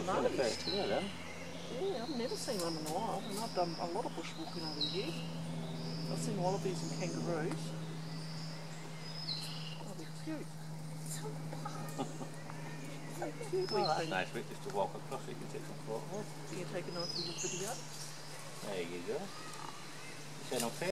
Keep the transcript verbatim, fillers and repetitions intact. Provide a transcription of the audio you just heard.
amazed. Yeah, then. Yeah, I've never seen one in the wild, and I've done a lot of bushwalking over the years. I've seen wallabies and kangaroos. Oh, they're cute. They're cute. Oh, that's nice, Rick, just to walk across it, you can take some photos. Can you take a nice little video? There you go. Say no